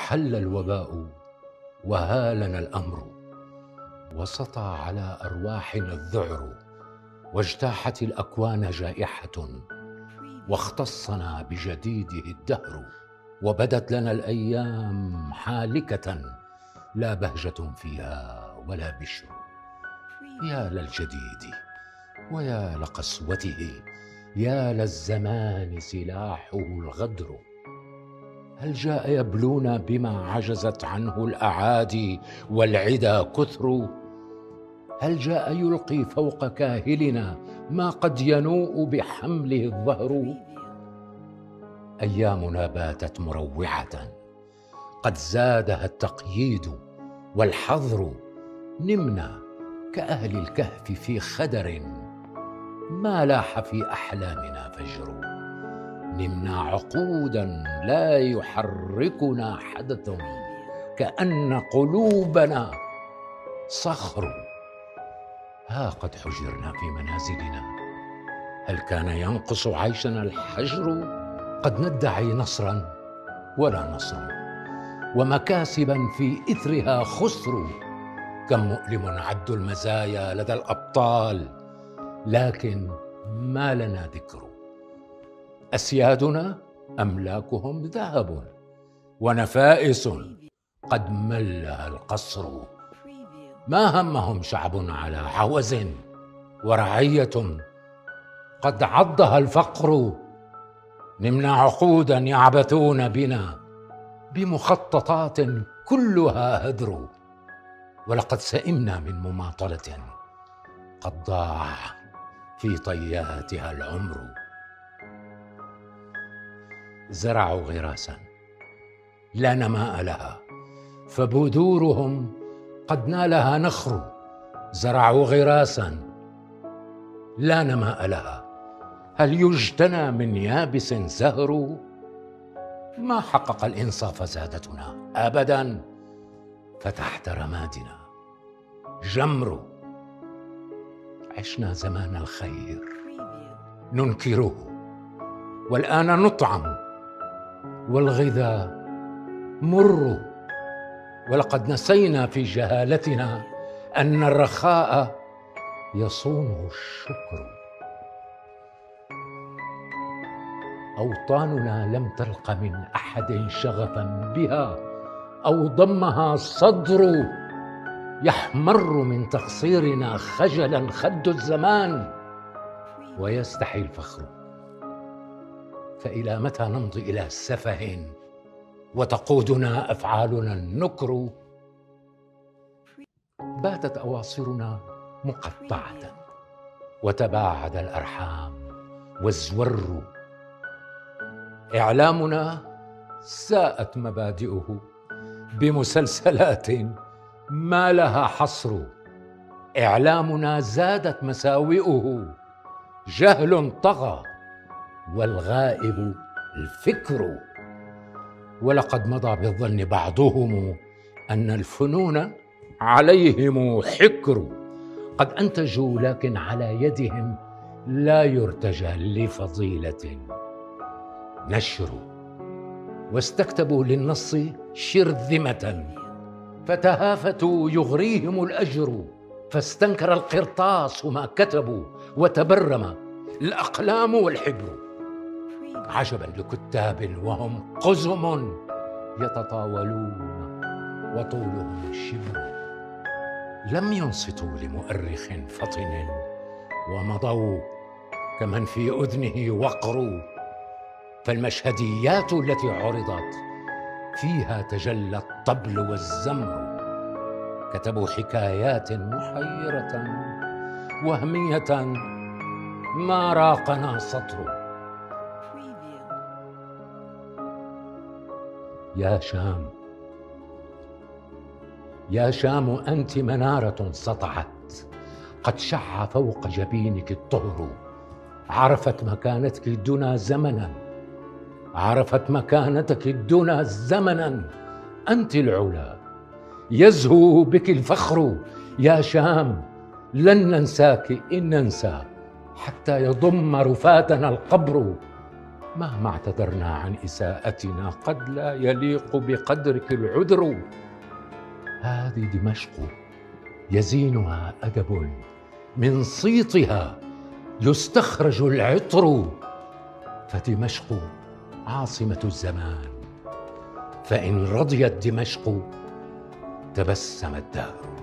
حل الوباء وهالنا الأمر، وسطى على أرواحنا الذعر، واجتاحت الأكوان جائحة، واختصنا بجديده الدهر، وبدت لنا الأيام حالكة لا بهجة فيها ولا بشر. يا للجديد ويا لقسوته، يا للزمان سلاحه الغدر. هل جاء يبلونا بما عجزت عنه الأعادي والعدا كثر؟ هل جاء يلقي فوق كاهلنا ما قد ينوء بحمله الظهر؟ أيامنا باتت مروعة، قد زادها التقييد والحظر. نمنا كأهل الكهف في خدر، ما لاح في أحلامنا فجر. نمنا عقودا لا يحركنا حدث، كأن قلوبنا صخر. ها قد حجرنا في منازلنا، هل كان ينقص عيشنا الحجر؟ قد ندعي نصرا ولا نصر، ومكاسبا في إثرها خسر. كم مؤلم عد المزايا لدى الأبطال، لكن ما لنا ذكر. أسيادنا أملاكهم ذهب ونفائس قد ملها القصر. ما همهم شعب على عوز، ورعية قد عضها الفقر. نمنا عقودا يعبثون بنا بمخططات كلها هدر، ولقد سئمنا من مماطلة قد ضاع في طياتها العمر. زرعوا غراسا لا نماء لها، فبذورهم قد نالها نخر. زرعوا غراسا لا نماء لها، هل يجتنى من يابس زهر؟ ما حقق الإنصاف سادتنا أبدا، فتحت رمادنا جمر. عشنا زمان الخير ننكره، والآن نطعم والغذاء مر. ولقد نسينا في جهالتنا أن الرخاء يصونه الشكر. أوطاننا لم تلق من أحد شغفا بها، أو ضمها الصدر. يحمر من تقصيرنا خجلا خد الزمان، ويستحي الفخر. فإلى متى نمضي إلى سفه وتقودنا أفعالنا النكر؟ باتت أواصرنا مقطعة، وتباعد الأرحام والزور. إعلامنا ساءت مبادئه بمسلسلات ما لها حصر. إعلامنا زادت مساوئه، جهل طغى والغائب الفكر. ولقد مضى بالظن بعضهم أن الفنون عليهم حكر. قد أنتجوا لكن على يدهم لا يرتجى لفضيلة نشر. واستكتبوا للنص شرذمة، فتهافتوا يغريهم الأجر. فاستنكر القرطاس ما كتبوا، وتبرم الأقلام والحبر. عجبا لكتاب وهم قزم يتطاولون وطولهم شبر. لم ينصتوا لمؤرخ فطن، ومضوا كمن في أذنه وقر. فالمشهديات التي عرضت فيها تجلى الطبل والزمر. كتبوا حكايات محيرة وهمية ما راقنا سطر. يا شام، يا شام أنت منارة سطعت، قد شع فوق جبينك الطهر. عرفت مكانتك الدنا زمنا، عرفت مكانتك الدنا زمنا. أنت العلا يزهو بك الفخر. يا شام لن ننساك إن ننسى، حتى يضم رفاتنا القبر. مهما اعتذرنا عن إساءتنا قد لا يليق بقدرك العذر. هذه دمشق يزينها أدب، من صيتها يستخرج العطر. فدمشق عاصمة الزمان، فإن رضيت دمشق تبسم الدهر.